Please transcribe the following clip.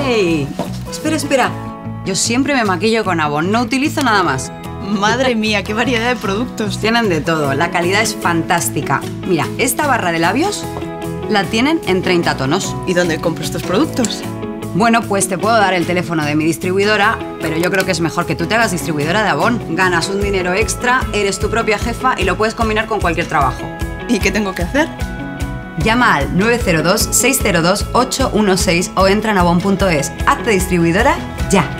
¡Ey! Espera, espera. Yo siempre me maquillo con Avon, no utilizo nada más. Madre mía, qué variedad de productos. Tienen de todo, la calidad es fantástica. Mira, esta barra de labios la tienen en 30 tonos. ¿Y dónde compro estos productos? Bueno, pues te puedo dar el teléfono de mi distribuidora, pero yo creo que es mejor que tú te hagas distribuidora de Avon. Ganas un dinero extra, eres tu propia jefa y lo puedes combinar con cualquier trabajo. ¿Y qué tengo que hacer? Llama al 902-602-816 o entra en avon.es. Hazte distribuidora ya.